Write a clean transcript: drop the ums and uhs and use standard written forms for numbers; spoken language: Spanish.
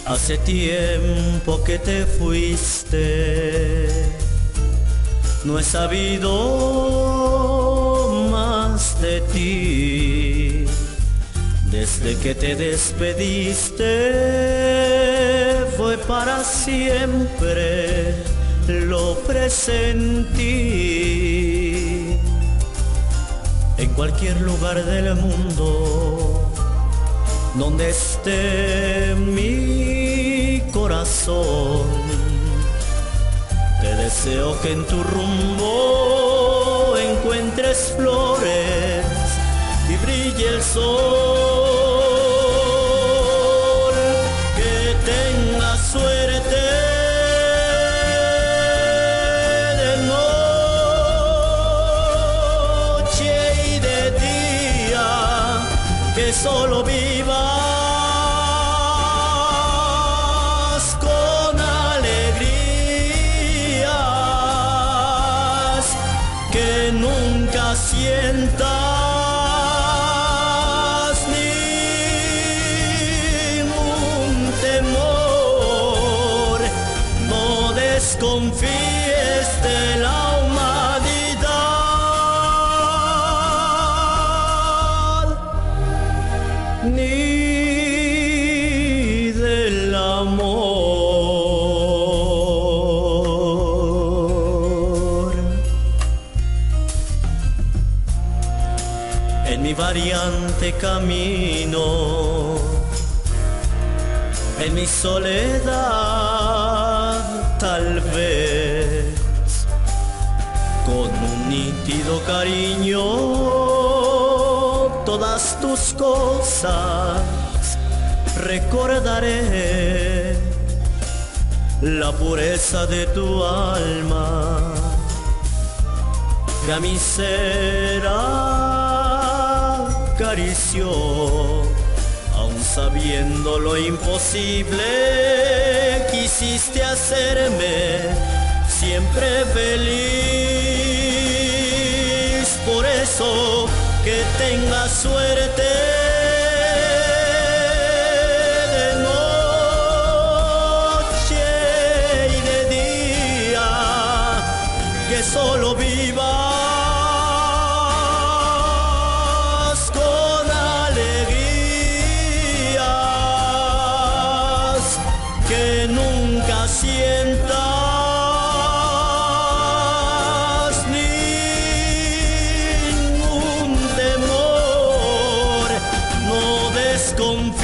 Hace tiempo que te fuiste, no he sabido más de ti. Desde que te despediste fue para siempre, lo presentí. En cualquier lugar del mundo donde esté mi corazón, te deseo que en tu rumbo encuentres flores y brille el sol, que tengas suerte de noche y de día, que solo vivas con alegrías, que nunca sientas ningún temor, no desconfíes de la humanidad ni del amor. En mi variante camino, en mi soledad, tal vez, con un nítido cariño, todas tus cosas recordaré, la pureza de tu alma que a mi ser acarició, aun sabiendo lo imposible, quisiste hacerme siempre feliz. Por eso que tengas suerte de noche y de día, que solo vivas con alegrías, que nunca sientas ningún temor, no desconfíes